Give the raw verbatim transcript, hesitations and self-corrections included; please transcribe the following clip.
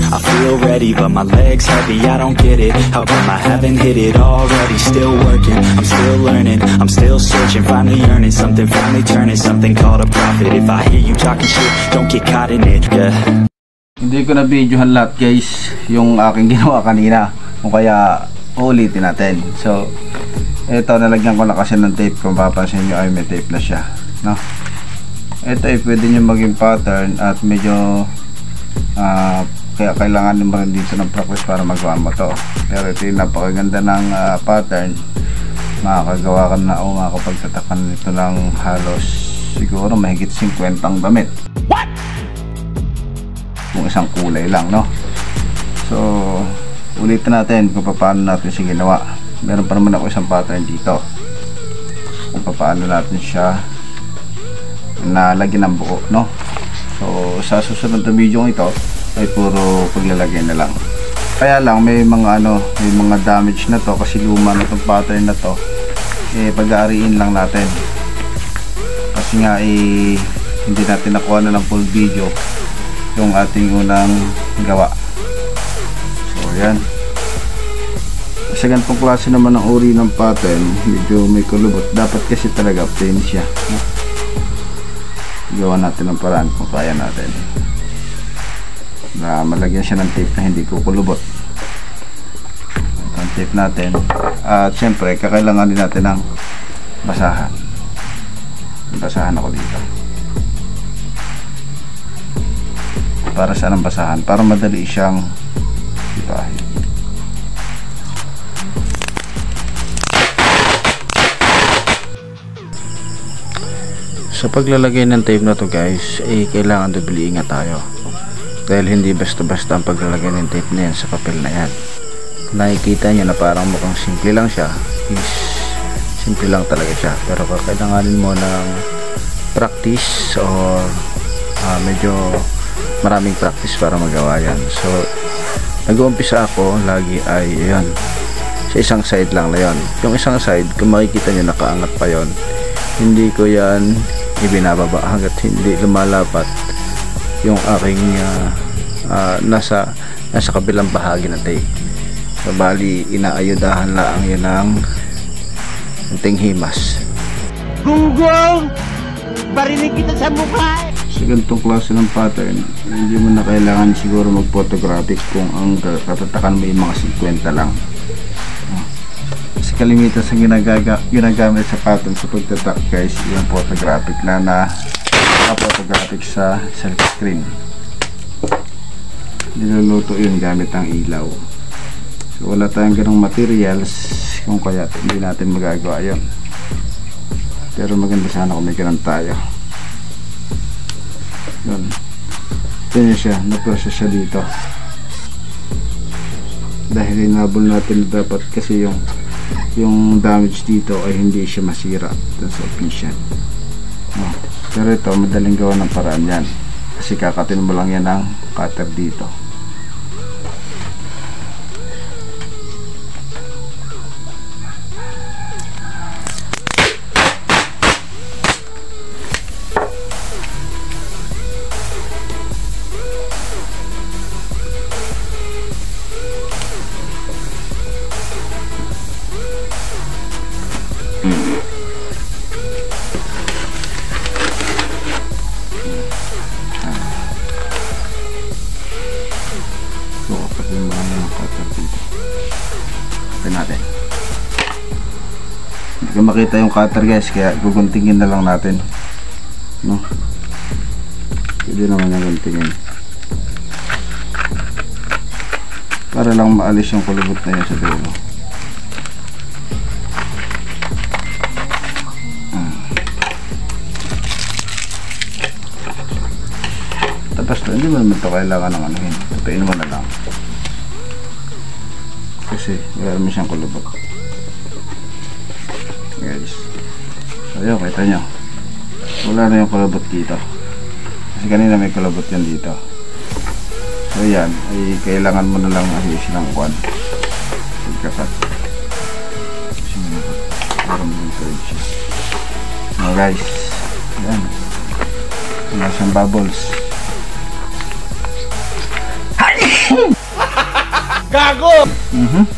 I feel ready, but my legs heavy, I don't get it. How come I haven't hit it already? Still working, I'm still learning, I'm still searching, finally earning something, finally turning something called a profit. If I hear you talking shit, don't get caught in it, yeah. Hindi ko na videohan lahat guys yung aking ginawa kanina, kung kaya ulitin natin. So ito, nalagyan ko na kasi ng tape. Kung papansin nyo ay may tape na siya, no? Ito ay pwede nyo maging pattern at medyo uh, kaya kailangan mo rin dito ng practice para magawa mo to. Pero ito yung napakaganda ng uh, pattern. Makakagawa ka na o makakapagtatakan nito ng halos siguro mahigit fifty ang damit. What? Kung isang kulay lang, no? So ulitin natin kung paano natin siya ginawa. Meron pa naman ako isang pattern dito kung paano natin siya nalagyan ng buo, no? So sa susunod na video ito ay puro paglalagay na lang. Kaya lang may mga ano, may mga damage na to kasi luma na itong pattern na to. Eh pag-aariin lang natin kasi nga eh hindi natin nakuha na ng full video yung ating unang gawa. So yan, sa ganitong klase naman ng uri ng pattern, medyo may kulubot. Dapat kasi talaga plain siya, no? Gawa natin ng paraan kung kaya natin na malagyan siya ng tape na hindi kukulubot. Ito ang tape natin. At syempre kakailangan din natin ng basahan. Basahan ako dito. Para saan ang basahan? Para madali siyang ibahin. Sa paglalagay ng tape na to guys, eh kailangan doble ingat tayo. Dahil hindi basta-basta ang paglalagay ng tape na yan sa papel na yan. Nakikita nyo na parang mukhang simple lang siya. Is simple lang talaga siya. Pero kakailanganin mo ng practice or uh, medyo maraming practice para magawa yan. So nag-uumpisa ako lagi ay yun, sa isang side lang na yun. Yung isang side, kung makikita nyo nakaangat pa yon, hindi ko yan ibinababa hanggat hindi lumalapat yung aking uh, uh, nasa nasa kabilang bahagi ng tape. So bali inaayudahan lang yun ng unting himas. Gunggong! Barinig kita sa mukha! Sa ganitong klase ng pattern, hindi mo na kailangan siguro mag-photographic kung ang katatakan mo yung mga fifty lang. Kasi kalimitan sa ginagaga, ginagamit sa pattern sa pagtatak guys, yung photographic na na photographic sa selfie screen. Niluluto yun gamit ang ilaw. So wala tayong ganong materials kung kaya hindi natin magagawa yun. Pero maganda sana kung may ganun tayo. Yun. Ito niya siya, naprosess siya dito. Dahil inabol natin dapat kasi yung yung damage dito ay hindi siya masira dun sa official. No. Pero ito madaling gawa ng paraan yan. Kasi kakatin mo lang yan ng cutter dito. Natin hindi ko makita yung cutter guys, kaya guguntingin na lang natin, no? Pwede naman yung guntingin para lang maalis yung kulubot na yun sa dulo. hmm. Tapos na, hindi mo naman ito kailangan ng anuhin, tutuin mo na lang kasi wala naman siyang kulubot guys. So yun, kita nyo wala na yung kulubot dito kasi kanina may kulubot yan dito. So yan, ay kailangan mo na lang ayusin ng kwan pagkakat kasi mo na parang yung third siya. So guys, yan wala siyang bubbles. Gago! Mhm.